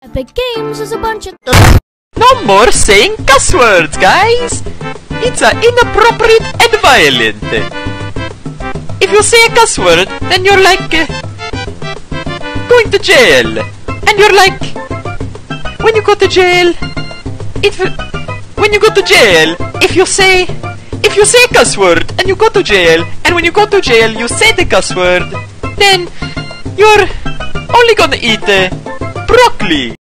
Epic Games is a bunch of... No more saying cuss words, guys! It's inappropriate and violent. If you say a cuss word, then you're like... going to jail. And you're like... when you go to jail... when you go to jail, if you say a cuss word and you go to jail, and when you go to jail you say the cuss word, then you're only gonna eat broccoli.